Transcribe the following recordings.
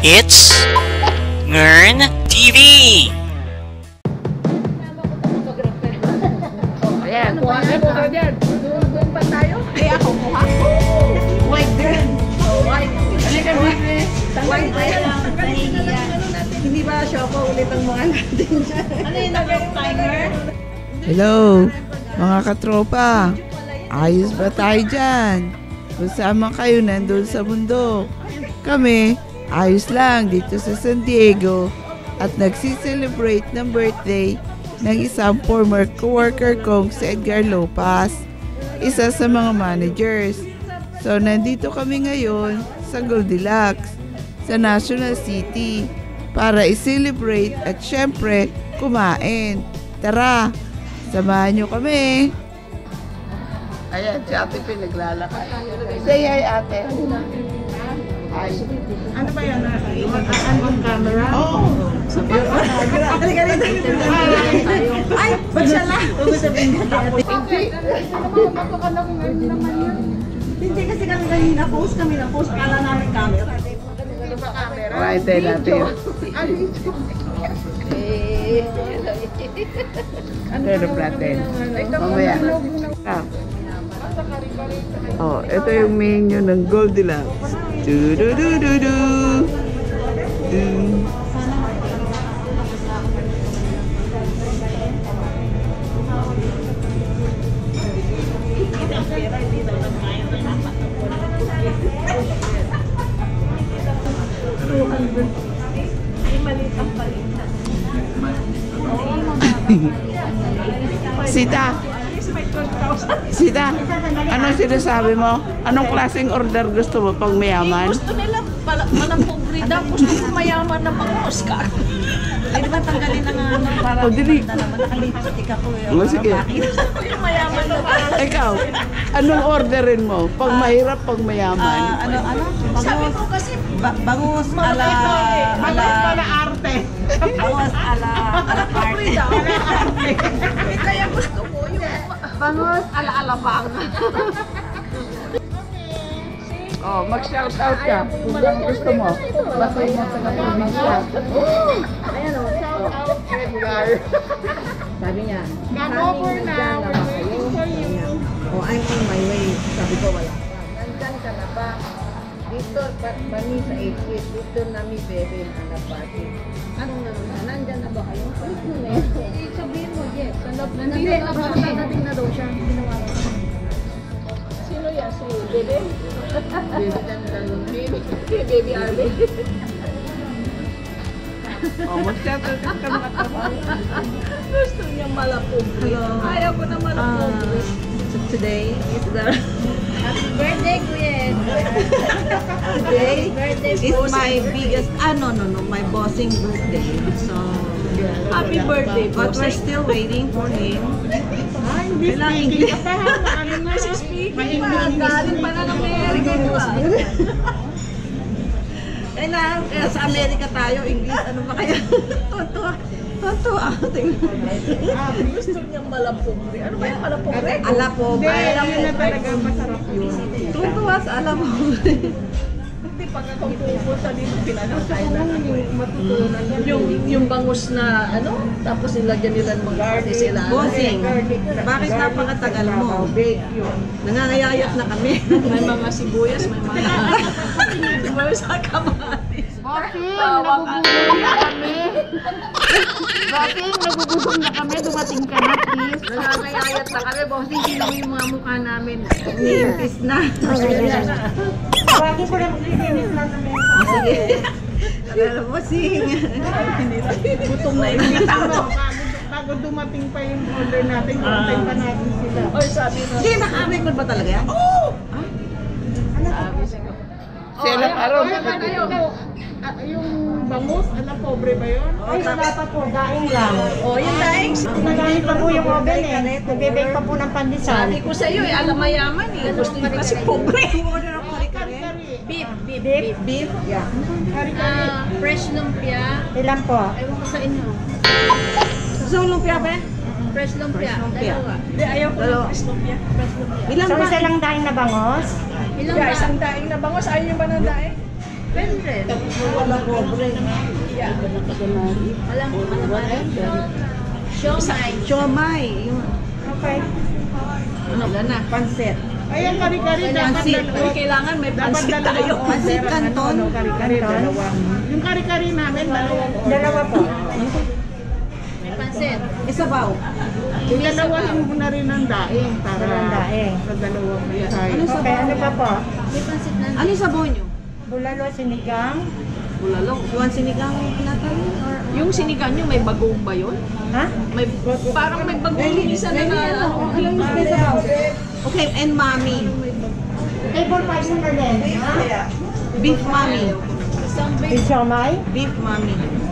It's Ngern TV! Ayan, kuha ka dyan. Doon pa tayo? Ay, ako kuha. White girl. White. Halika, baby. White lang. Hindi ba shoko ulit ang mga natin dyan? Ano yung timer? Hello, mga katropa. Ayos ba tayo dyan? Kasama kayo nandun sa bundok. Kami, ayos lang dito sa San Diego at nagsiselebrate ng birthday ng isang former coworker kong si Edgar Lopas, isa sa mga managers. So, nandito kami ngayon sa Goldilocks, sa National City, para i-celebrate at syempre, kumain. Tara, samahan nyo kami. Ayan, si Ate Pin naglalakad. Say hi, Ate. Hi. Ano ba yan? Ang camera? Oo. Ay, ba't siya lang? Hindi kasi kami kanina post kami na post kala namin camera. Right there natin. Pero platen. Mamaya. Oh, ito yung menu ng Goldilocks. Du-du-du-du-du. Sita, anong sinasabi mo? Anong klaseng order gusto mo pag mayaman? Gusto nila malang pobre daw. Gusto nila mayaman na mga Oscar. Ay, di ba tanggalin na nga para nakalipstick ako eh. Sige. Yung mayaman na para. Ikaw, anong orderin mo? Pag mahirap, pag mayaman? Ano? Sabi ko kasi bangus ala arte. Bangus ala arte. Kaya gusto ko yung bangus ala bang. Oh, mag-shoutout ka. Kung ano gusto mo. Basta yung nasa probinsya. Ayan o, shoutout Edgar. Sabi niya, Over now, we're waiting for you. oh, I'm on my way. Sabi ko wala. Nandyan ka na ba? Dito, bani sa 8 feet. Dito nami bebe ang anapati. Anong naman? Nandyan na ba kayo? Ulit mo na yun. Sabihin mo, yes. Nandang na daw siya. Sino yan? Si Bebe? Bebe Dandan. Baby Arbe. Oh, mag-shoutout ka mga trabaho. Gusto niya malapog. Ayaw ko na malapog. So today is the Happy birthday, Kuya! today Birthday is my biggest no, my bossing birthday. So Happy birthday, but we're still waiting for him. Kailangan English. Kasi speaking pa, galing pa na ng Amerika ko Kaya sa Amerika tayo, English, ano ba kaya? Tontuwa. Gusto niyang malapogre. Ano ba yung malapogre? Alapogre. Yun na talaga masarap yun. Tuntua sa alapogre. Hindi pag ako pupunta dito, pinanakay na matutunan. Yung bangus na tapos nilagyan nila ng mga garlic sila. Bossing, bakit napakatagal mo? Nangangayayat na kami. May mga sibuyas, may mga sibuyas sa kamatis. Bossing, nagugutom na kami. Bossing, nagugutom na kami. Dumating ka na, please. Nangangayayat na kami, bossing, sino yung mga mukha namin. Nimpis na. Lagi ko na maglilinis lang namin. Sige. Pero bossing. Gutom na yung bago dumating pa yung order natin, kuntay pa natin sila. Oy, sabi na. Hindi, naka-record ba talaga yan? Oo! Sabi siya. Sila araw. Yung bangus, pobre ba yun? Ay, wala pa po. Daing lang. Yung daing. Nagaling pa po yung oven eh. Nagbe-bake pa po ng pandesal. Sabi ko sa'yo, alam mayaman eh. Gusto niyo kasi pobre. Order ako kare-kare. Beef. Yeah. Fresh lumpia. Ilan po? Ewan ko sa inyo. Gusto mo lumpia ba? Fresh lumpia. lumpia. Dalawa. Hindi, ayaw ko ng fresh lumpia. Fresh lumpia. Ilang So, ba? isa lang daing na bangos? Ilang ba? Isang daing na bangos. Ayaw niyo ba ng daing? Pwede rin. Wala cobre. Alam ko naman. Siomay. Siomay. Yun. Okay. Ano? Wala na. Pansit. Ay, ang kari-kari dapat Pansit. dalawa. Kailangan may Dapat pansit tayo. dalawang Pansit order. canton. Kari-kari, dalawang. Yung kari-kari namin, dalawang order. Dalawa po. May pansit. Isabaw. Yung dalawahin mo na rin ng daing para Dalawang daing. sa dalawang mensahe. Okay, ano pa po? May pansit na. Ano yung sabaw nyo? Bulalo, sinigang. Bulalong. Yung sinigang natin? Or... Yung sinigang nyo, may bagoong ba yun? Ha? May, parang may bagoong isa na Okay, and mami. Table 5 na din. Ha? Beef mami. Yung siomay? Beef mami.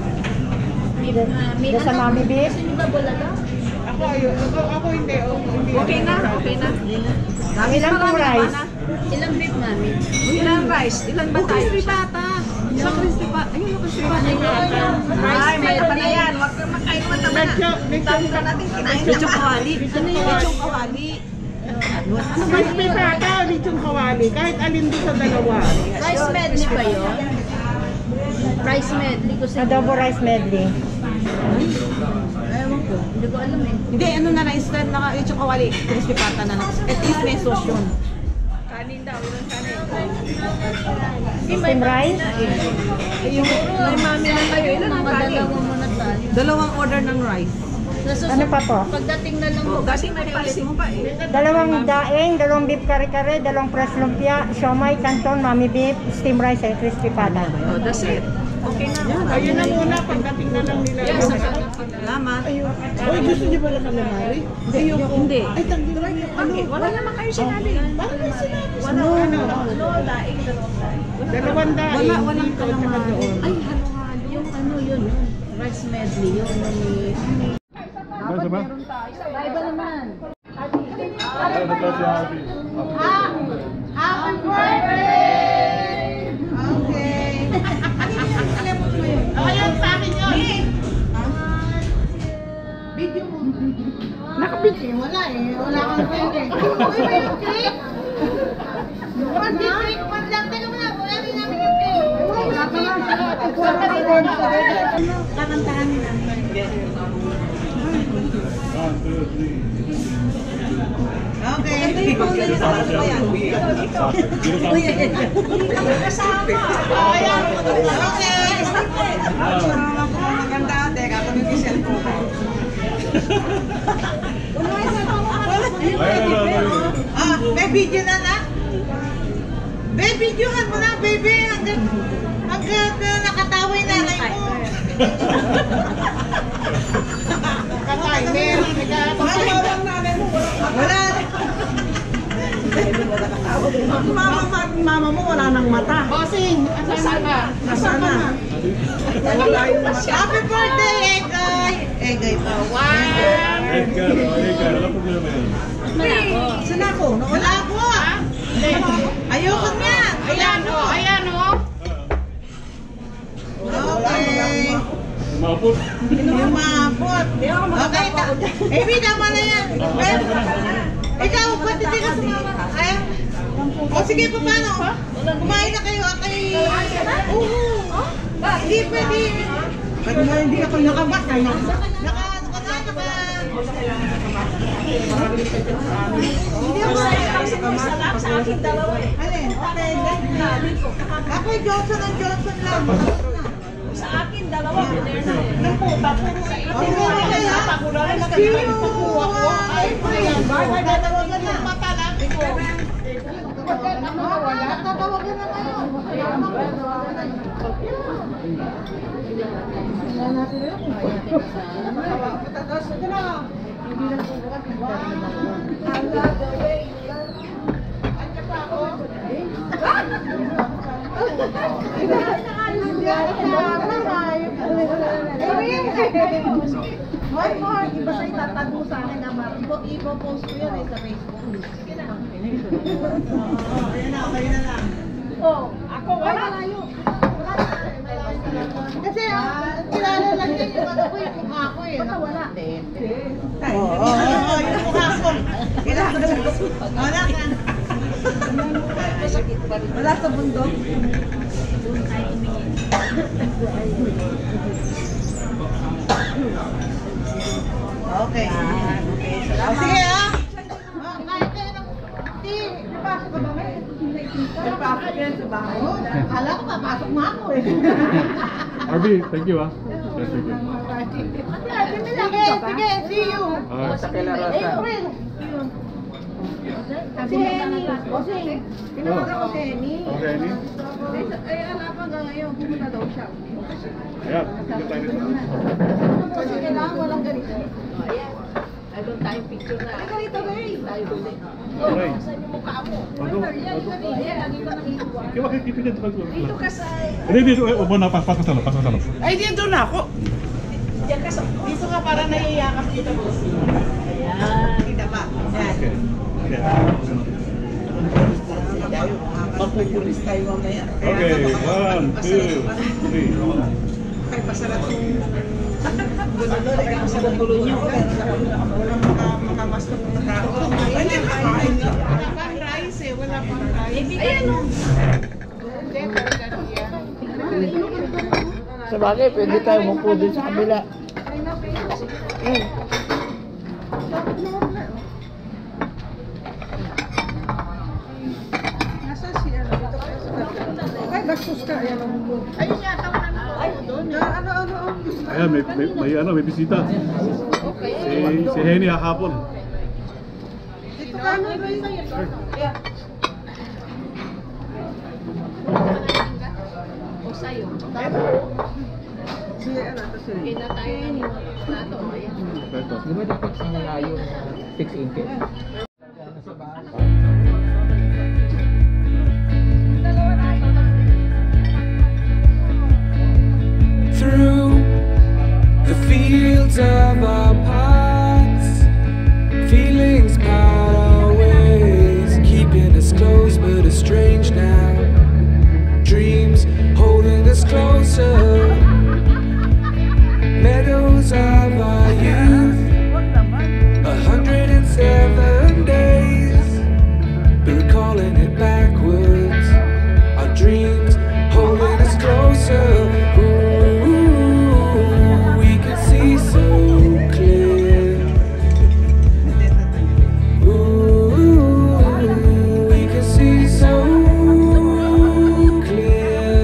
May Doon sa mami beef? Gusto nyo ba bulalo? Ako ayun. Ako hindi. Hindi. Okay na, okay na. Ilan pong rice? Ilang beef, mami? Ilan rice? Ilan ba tayo? Crispy pata. Sa crispy pata. Ayun, yung crispy pata. Ay, may pa na yan. Huwag kang makain mataba na. Dami ka natin kinain. Lechong kawali. Lechong kawali. Crispy pata o lechong kawali. Kahit alin doon sa dalawa. Rice medley ba yun? Rice medley ko sa Adobo rice medley. Ewan ko. Hindi ko alam eh. Hindi, ano na lang. Instead na lechong kawali. Crispy pata na lang. At least may sauce yun. Kanin daw, ilang kanin. Steam rice? Yung May mami lang kayo. Ilan ang Mga kanin? dalawa muna tayo. dalawang order ng rice. Ano pa po? Pagdating na lang Oh, kasi may palis mo pa eh. Dalawang daing, dalawang beef kare-kare, dalawang fresh lumpia, siomay, canton, mami beef, steam rice, and crispy pata. Oh, that's it. Okay na. Ayun na muna. Pagdating na lang nila. Yes, Salamat. Oy, gusto niyo ba na calamari? Hindi. Ay, tanggi na rin. Bakit? Wala naman kayo sinabi. Parang may sinabi. Wala. No, daing, Dalawang daing. Walang dito, tsaka calamari. doon. Ay, halo-halo. Yung ano yun. Rice medley. Yung iba naman. Ayan, sa akin yun. Nakabiti. Wala eh. Wala kang pwede. Uy, may yung cake? One district, one lang. Teka mo na. Wala rin namin yung cake. Wala ka na. Kakantahan nila. Okay. Ito yung phone na niya sa ano ba yan? Okay. Maganda. Teka, kami yung cellphone ko. May video na na? May videohan mo na, baby. Hanggang nakatawa yung nanay mo. Ka-timer. Wala. Mama mo wala nang mata. Bossing, asan ka? Nasaan na? Happy birthday, Egay! Egay pa. Saan ako? Wala ako. Ayoko nga. Ayan o, ayan o. Okay. Yung maabot. Okay. Amy, tama na yan. Ikaw, ba't hindi ka sumama? Ay? O sige, paano? Kumain na kayo. Oo. Hindi pwede. Ba't mo hindi ako nakabat? Hindi ako sa akin dalawa eh. Alin? Okay. Ako Johnson and Johnson lang. Sa akin, dalawa. Hoy, Mark, iba sa'yo tatago sa akin na Mark. Ipo-post ko yun sa Facebook. Sige na. Ayan na, okay na lang. Ako, wala. Kasi, kilala lang yan yung ano ko, yung mukha ko eh. Wala. Oo, yung mukha ko. Kilala lang. Wala ka. Wala sa bundok. Okay. Salamat. Sige ah. Papasok yan sa bahay. Akala ko papasok mo ako eh. Arby, thank you ah. Yes, thank you. Sige, see you. Sa April. Si Henny. Tinawagan ko si Henny. Okay, Annie? Ay, alam hanggang ngayon, pumunta daw siya. Ayan, dito tayo dito. Kasi kailangan walang ganito. Ayan. Ay, doon tayong picture na. Ay, ganito, Ray. Tayo ulit. Okay. Saan yung mukha mo? Bago, Yan, bago. yan, lagi ka nakikuha. Kaya makikita dyan sa Dito ka sa... Hindi, dito. Upo na, pasok sa loob, pasok sa loob. Ay, dito na ako. Diyan ka sa... Dito ka para naiiyakap kita po. Ayan. Kita ba? Yan. Okay. Okay. Mapupulis tayo mamaya. Okay, 1, 2, 3. Kaya pasarap yung gulolo, kaya pasarap tuloy niyo. Walang makamasto ng tao. Ay, nakakain nga. Wala pang rice eh, wala pang rice. Ayan o. Hindi, Bulgaria. Sa bagay, pwede tayo mupo din sa kabila. Nasa siya? Dito kayo sa kabila. Ay, gastos ka. Ayan ang mundo. Ayun yata wala na ako doon. Ano? Ayan, may bisita. Si Henny hahapon. Dito ka na rin. O sa'yo. Sige, ano to sila. Kaya tayo ng plato. Ayan. Ito. Di ba di-fix nila yung 6 inches? Through the fields of our paths, feelings part our ways, keeping us close but estranged now. Dreams holding us closer, meadows of our youth, 107 days, but recalling it backwards. Our dreams holding us closer. Ooh, we can see so clear. Ooh, we can see so clear.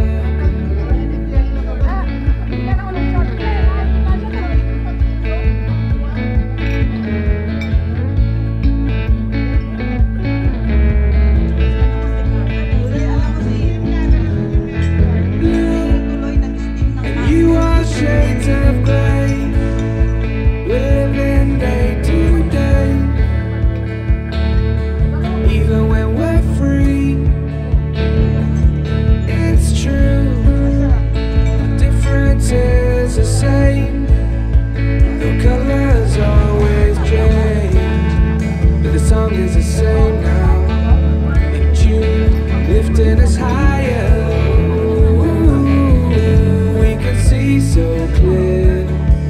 And you are shades of grey, living day to day. Even when we're free, it's true. The difference is the same. The colors always change, but the song is the same now. In June, lifting us higher. Ooh, we can see so clear.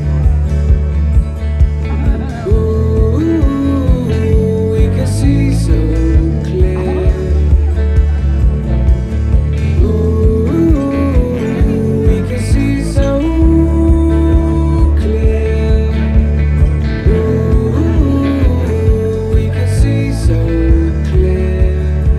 Ooh, we can see so clear. Ooh, we can see so clear. Ooh, we can see so clear.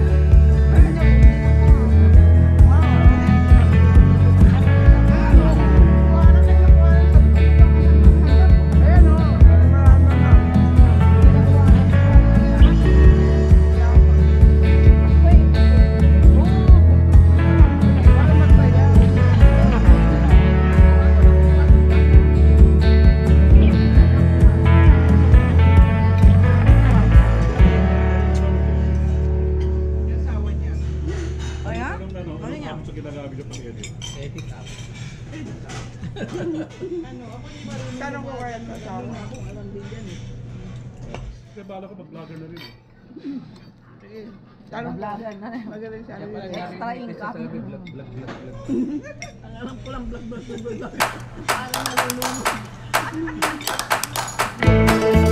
Ano sa ginagamit yung pag-edit? Tanong ko kaya sa asawa. Kasi bala ko mag-vlogger na rin eh. Sige. Tanong ko. Magaling siya. Extra income. Ang alam ko lang vlog. Parang nalulunod.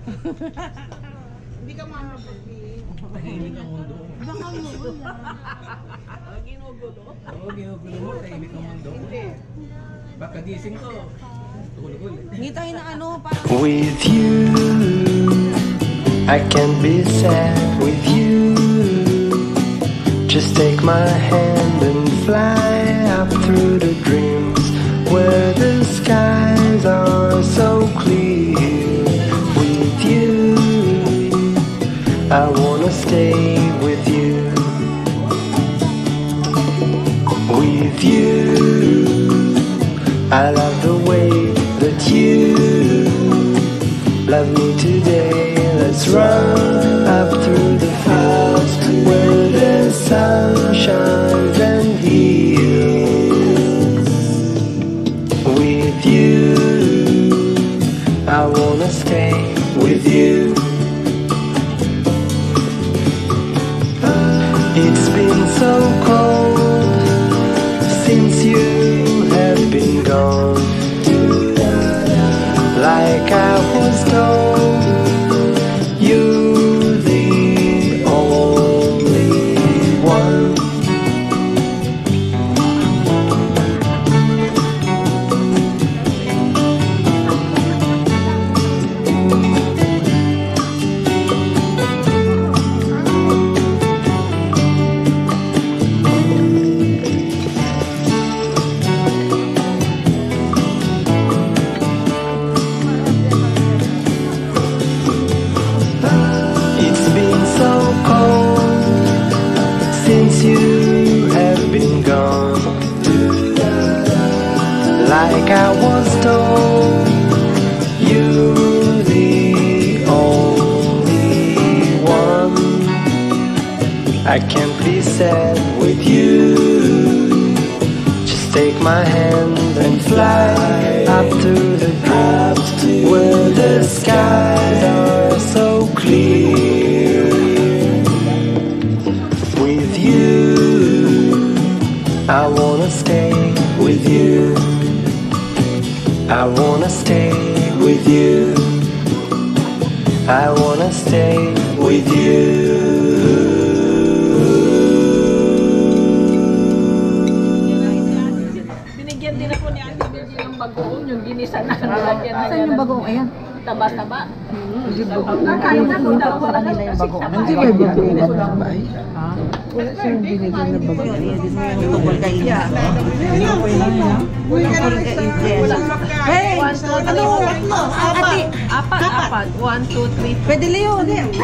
Hindi ka makakapag-i. Tahimik ang mundo. Baka mo. Ginugulo. Oo, ginugulo mo, tahimik ang mundo. Baka gising ko, tulog ulit. Hindi tayo na ano, parang... With you, I can't be sad with you. Just take my hand and fly up through the dreams where the skies are so clear. With you, I wanna stay with you. With you, I love the way that you love me today. Let's run up through the fields where the sun shines and heals. With you, I wanna stay with you. It's been so cold since you have been gone. Like I was told, you're the only one. It's been so cold since you have been gone. Like I was told, you're the only one. I can't be sad with you. Just take my hand and fly up to the clouds where the skies are so clear. With you, I wanna stay with you. I wanna stay with you. I wanna stay with you. Binigyan din ako ni Ate Benji ng bagoong, yung ginisa na nilagyan na. Saan yung bagoong? Ayan. Taba-taba. Kaya na kung dalawa na nila yung bagoong. Hindi ba yung bagoong na babae? Wala siyang binigyan na bagoong. Ito ko kay Iya. Hey! Ano? Apat. 1, 2, 3. Pwede Leon. 1, 2,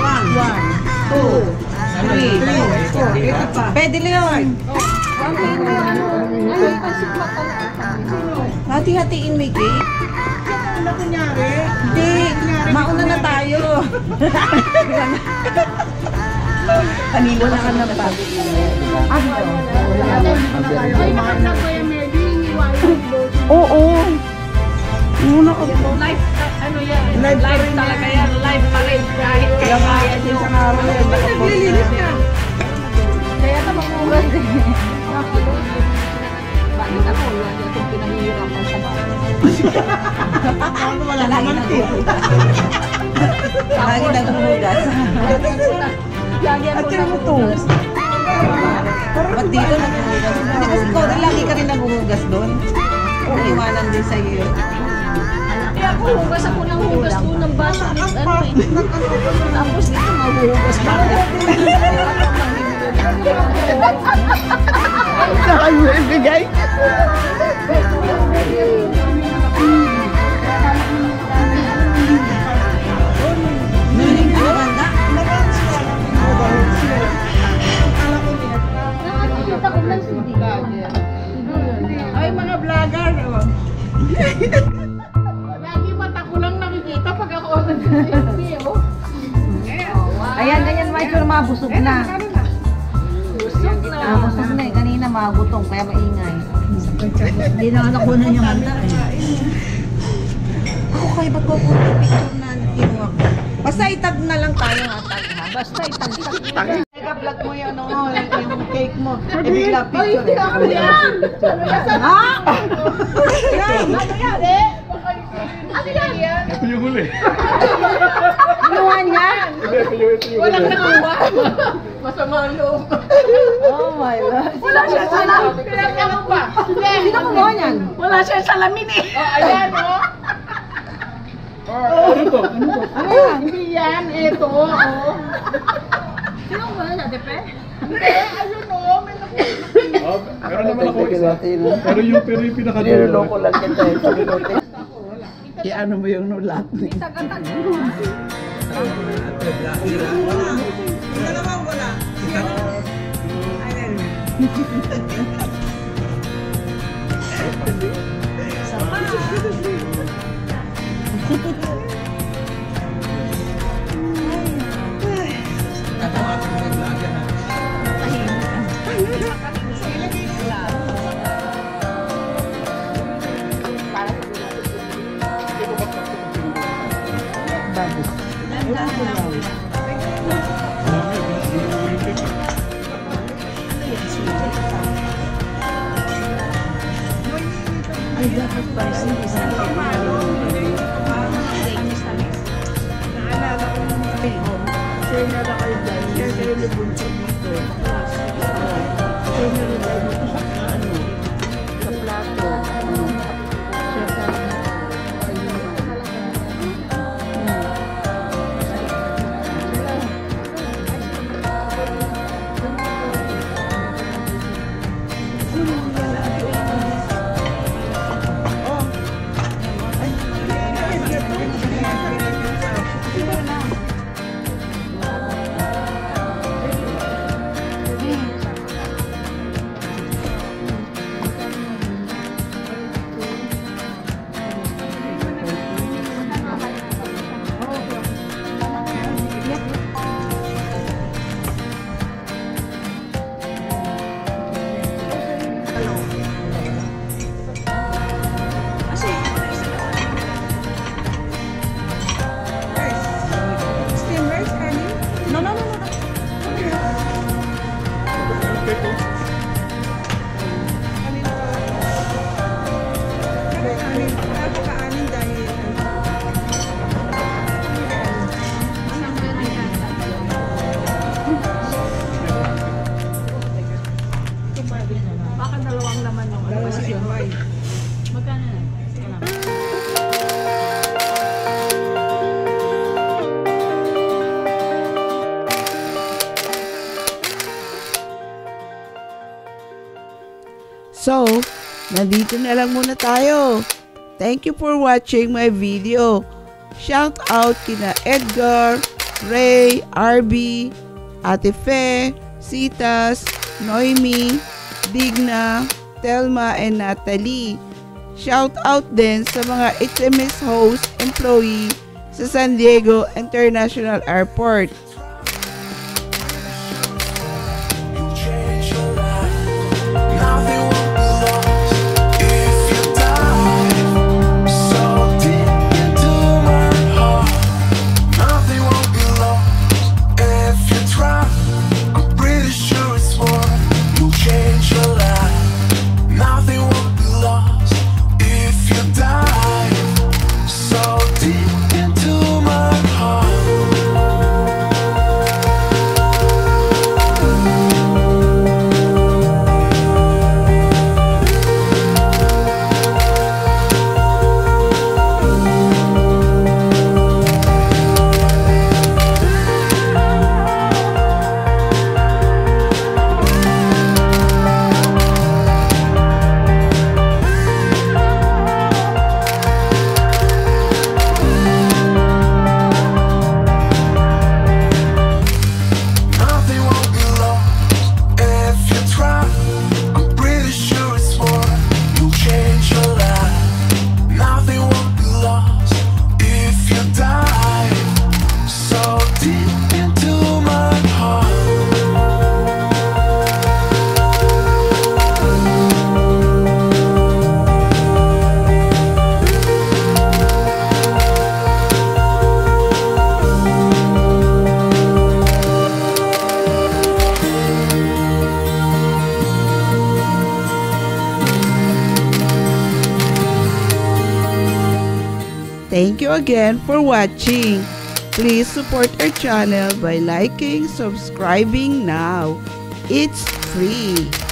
3, 4. Pwede Leon. Hati-hatiin may cake. Ano kunyari? Hindi. Mauna na tayo. Kanina na ka na pa. Oo. Muna ka po. Live, ano yan? Live talaga yan. Live pa rin. Kahit kaya kaya nyo. Naglilinis ka. Kaya na mamugas din. Bakit ako? Yan yung pinahihirapan sa bahay. Wala naman lagi naghuhugas. At yun mo to. Ba't dito naghuhugas? Hindi kasi ikaw rin lagi ka rin naghuhugas doon. Iwanan din sa iyo. Kaya ako hugas ako ng hugas doon ng baso. Tapos dito maghuhugas pa. Saan mo ibigay? Nuling ka maganda? Nakakita ko lang si Ay, mga vlogger. Lagi mata ko lang nakikita pag ako nag-video. Ayan, ganyan Mike, yung mga busog na. Busog na. Busog na eh. Kanina mga gutom, kaya maingay. Hindi na nakunan yung handa eh. Ako kayo, ba't ko po picture na kinuha ko? Basta itag na lang tayo ha, tag ha. Basta itag. Vlog mo yung ano, yung cake mo. Ibigla picture eh. Ano yan? Ha? Ano yan eh? Ano yan? Ito yung huli. gumawa niyan? Walang nakuha. Masama ang loob. Oh my God. Wala siya salamin. Kaya ano ba? Sino gumawa niyan? Wala siya salamin eh. Ayan oh. Ano to? Ano yan? Hindi yan. Ito oh. Sino gumawa niyan, Depe? Hindi. Ayun oh. May nakuha. Meron naman ako isa. Pero yung pinakadulo. ko lang kita eh. Sabi ko, i-ano mo yung nulat. So, nandito na lang muna tayo. Thank you for watching my video. Shout out kina Edgar, Ray, RB, Ate Fe, Citas, Noemi, Digna, Telma, and Natalie. Shout out din sa mga HMS host employee sa San Diego International Airport. Thank you again for watching. Please support our channel by liking, subscribing now. It's free.